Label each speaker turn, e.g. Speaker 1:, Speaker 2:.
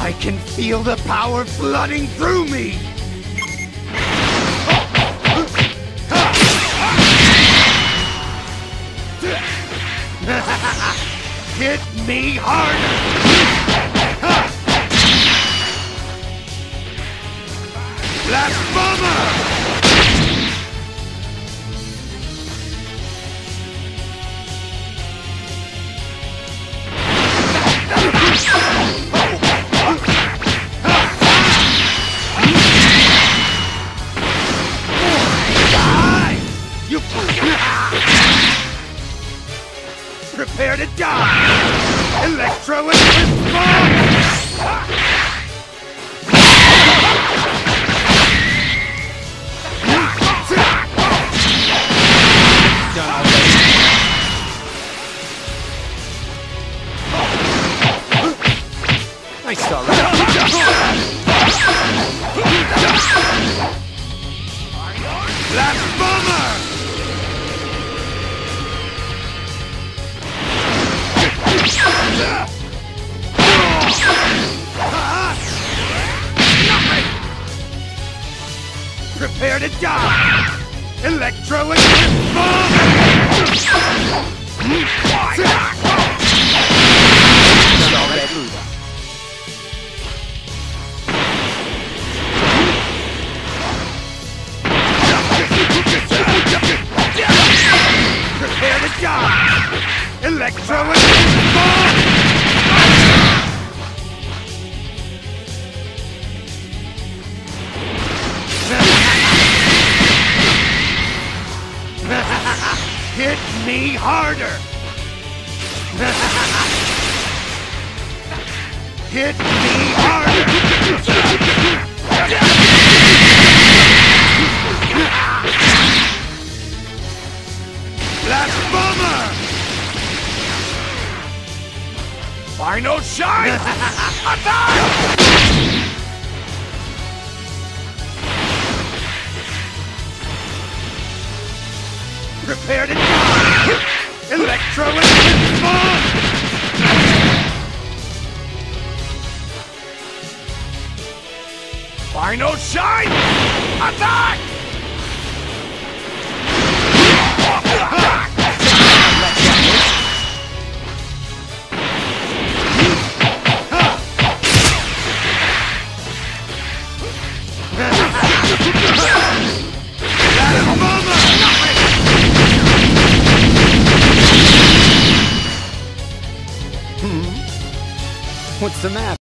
Speaker 1: I can feel the power flooding through me! Hit me harder! Blast Bomber! You prepare to die! Electro Eclipse Bomb! Done already. Nice start, right? Blast Bomber! Prepare to die! Electro Eclipse Bomb! Prepare to die! Electro Eclipse Bomb! Hit me harder! Hit me harder! Blast Bomber! Final shine! Attack! Prepare to die! Electro Eclipse Bomb! Final shine! Attack!
Speaker 2: What's the matter?